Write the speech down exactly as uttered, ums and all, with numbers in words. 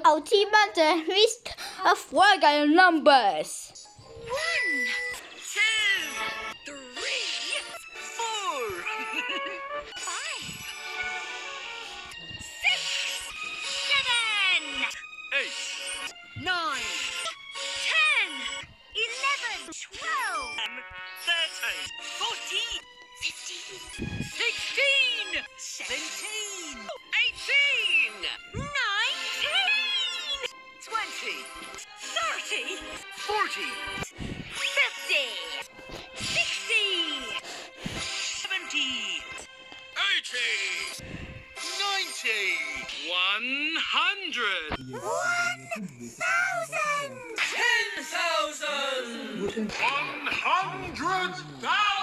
our team at the list of regular numbers. One, two, three, four, five, six, seven, eight, nine, ten, eleven, twelve, thirteen, fourteen, fifteen, sixteen, seventeen, eighteen, nineteen, twenty, thirty, forty, fifty, sixty, seventy, eighty, ninety, one hundred, one thousand, ten thousand, one hundred thousand.